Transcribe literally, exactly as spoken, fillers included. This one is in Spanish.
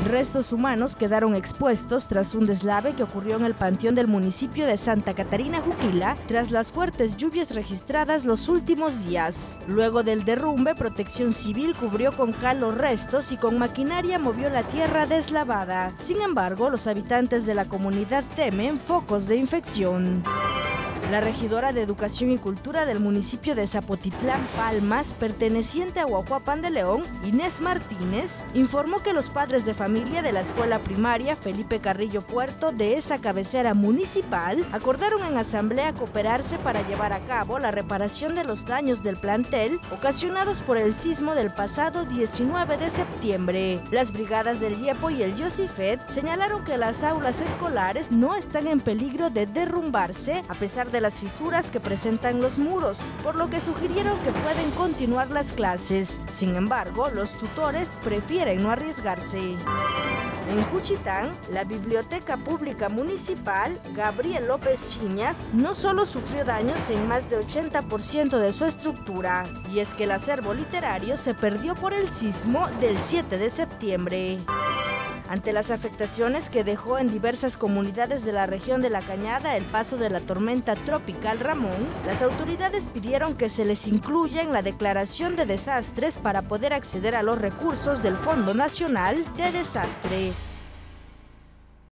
Restos humanos quedaron expuestos tras un deslave que ocurrió en el panteón del municipio de Santa Catarina, Juquila, tras las fuertes lluvias registradas los últimos días. Luego del derrumbe, Protección Civil cubrió con cal los restos y con maquinaria movió la tierra deslavada. Sin embargo, los habitantes de la comunidad temen focos de infección. La regidora de Educación y Cultura del municipio de Zapotitlán, Palmas, perteneciente a Huajuapan de León, Inés Martínez, informó que los padres de familia de la escuela primaria Felipe Carrillo Puerto de esa cabecera municipal acordaron en asamblea cooperarse para llevar a cabo la reparación de los daños del plantel ocasionados por el sismo del pasado diecinueve de septiembre. Las brigadas del IEPO y el Yosifet señalaron que las aulas escolares no están en peligro de derrumbarse a pesar de las fisuras que presentan los muros, por lo que sugirieron que pueden continuar las clases. Sin embargo, los tutores prefieren no arriesgarse. En Juchitán, la Biblioteca Pública Municipal Gabriel López Chiñas no solo sufrió daños en más de ochenta por ciento de su estructura, y es que el acervo literario se perdió por el sismo del siete de septiembre. Ante las afectaciones que dejó en diversas comunidades de la región de La Cañada el paso de la tormenta tropical Ramón, las autoridades pidieron que se les incluya en la declaración de desastres para poder acceder a los recursos del Fondo Nacional de Desastre.